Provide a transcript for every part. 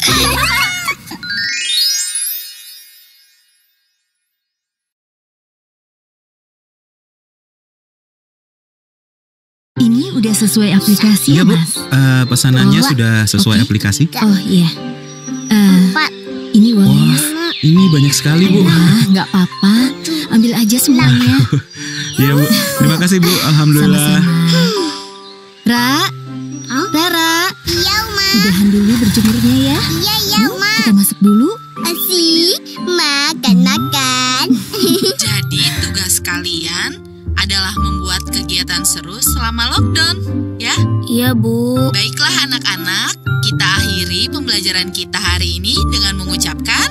Ini udah sesuai aplikasi Iya, ya, Bu. Mas? Pesanannya sudah sesuai Oke. aplikasi. Oh iya. Ini uangnya, Mas. Ini banyak sekali, Bu. Wah, nggak apa-apa. Ambil aja semuanya. Iya, Bu. Terima kasih, Bu. Alhamdulillah. Ra, Rara. Iya, Uma. Udahan dulu berjemurnya ya. Iya, Uma. Kita masuk dulu. Asik, makan. Jadi tugas kalian adalah membuat kegiatan seru selama lockdown, ya? Iya, Bu. Baiklah anak-anak, kita akhiri pembelajaran kita hari ini dengan mengucapkan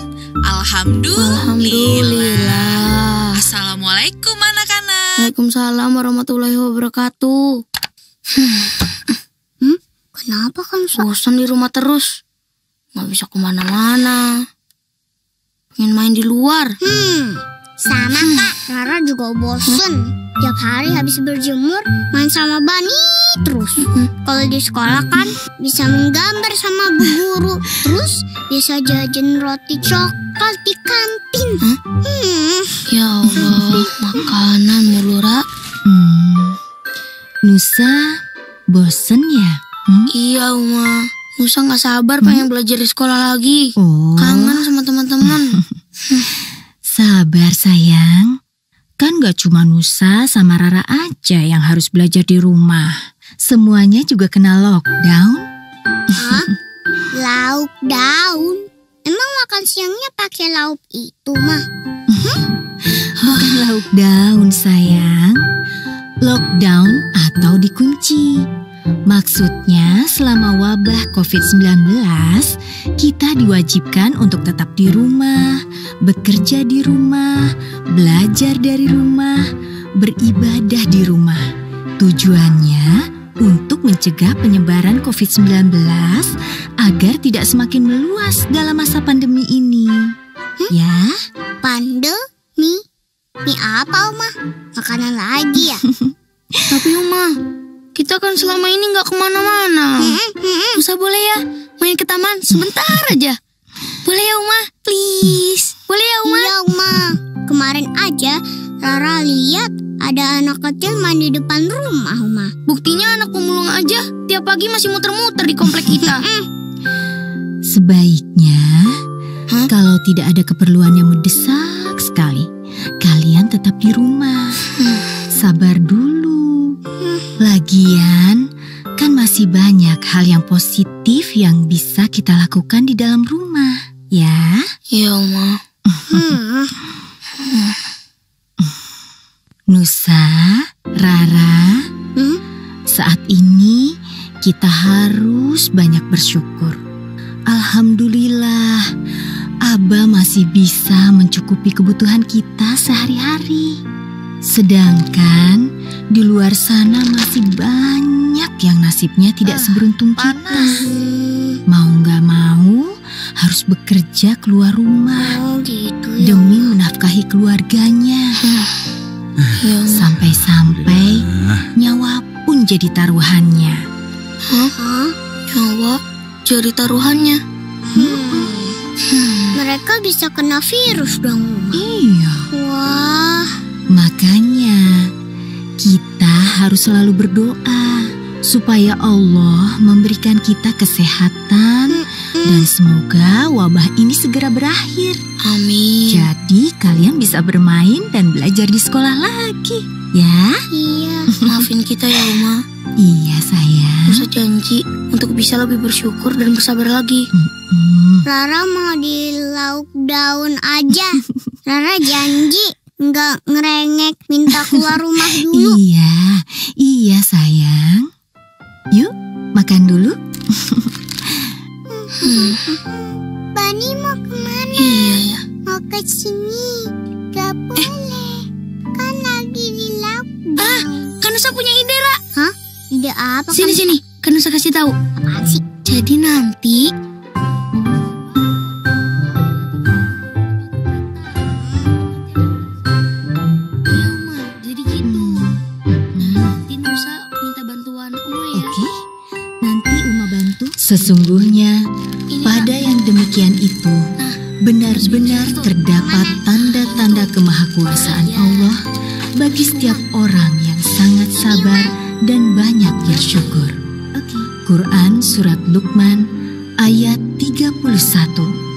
Alhamdulillah. Assalamualaikum anak-anak. Waalaikumsalam warahmatullahi wabarakatuh. Kenapa kan, Bosan di rumah terus. Nggak bisa kemana-mana. Pengen main di luar. Sama Kak, Rara juga bosen. Tiap hari habis berjemur, main sama Bani terus. Kalau di sekolah kan bisa menggambar sama Bu Guru. Terus bisa jajan roti coklat di kantin. Ya Allah, makanan mulu, Ra. Nusa, bosen ya? Iya, Uma. Nusa nggak sabar pengen belajar di sekolah lagi. Kangen sama teman-teman. Sabar, sayang. Kan gak cuma Nusa sama Rara aja yang harus belajar di rumah. Semuanya juga kena lockdown. Hah? Lauk daun? Emang makan siangnya pakai lauk itu, Mah? Bukan lauk daun, sayang. Lockdown atau dikunci. Maksudnya selama wabah COVID-19, kita diwajibkan untuk tetap di rumah, bekerja di rumah, belajar dari rumah, beribadah di rumah. Tujuannya untuk mencegah penyebaran COVID-19 agar tidak semakin meluas dalam masa pandemi ini. Ya? Pandemi? Mie apa, Uma? Makanan lagi ya? Tapi Uma, kita kan selama ini nggak kemana-mana. Nusa boleh ya main ke taman sebentar aja? Boleh ya Uma? Please. Boleh ya Uma? Iya, Uma. Kemarin aja Rara lihat ada anak kecil main di depan rumah, Uma. Buktinya anak pemulung aja tiap pagi masih muter-muter di komplek kita. Sebaiknya kalau tidak ada keperluan yang mendesak sekali, kalian tetap di rumah. Sabar dulu. Lagian, kan masih banyak hal yang positif yang bisa kita lakukan di dalam rumah, ya? Iya, Oma. Nusa, Rara, saat ini kita harus banyak bersyukur. Alhamdulillah, Abah masih bisa mencukupi kebutuhan kita sehari-hari. Sedangkan di luar sana masih banyak yang nasibnya tidak seberuntung kita. Mau gak mau harus bekerja keluar rumah demi menafkahi keluarganya. Sampai-sampai nyawa pun jadi taruhannya. Nyawa jadi taruhannya? Mereka bisa kena virus dong, Uma. Iya. Wah. Makanya kita harus selalu berdoa supaya Allah memberikan kita kesehatan dan semoga wabah ini segera berakhir. Amin. Jadi kalian bisa bermain dan belajar di sekolah lagi, ya? Iya. Maafin kita ya, Uma. Iya, sayang. Nusa janji untuk bisa lebih bersyukur dan bersabar lagi. Rara mau di lauk daun aja. Rara janji nggak ngerengek minta keluar rumah dulu. Iya sayang. Yuk, makan dulu. Bani mau kemana? Iya ya. Mau ke sini. Gak boleh. Kan lagi di lauk daun. Kan Nusa punya ide, Ra. Hah? Ide apa? Sini. Kan Nusa kasih tahu. Apaan sih? Jadi nanti Sesungguhnya pada yang demikian itu benar-benar terdapat tanda-tanda kemahakuasaan Allah bagi setiap orang yang sangat sabar dan banyak bersyukur. Quran Surat Luqman ayat 31.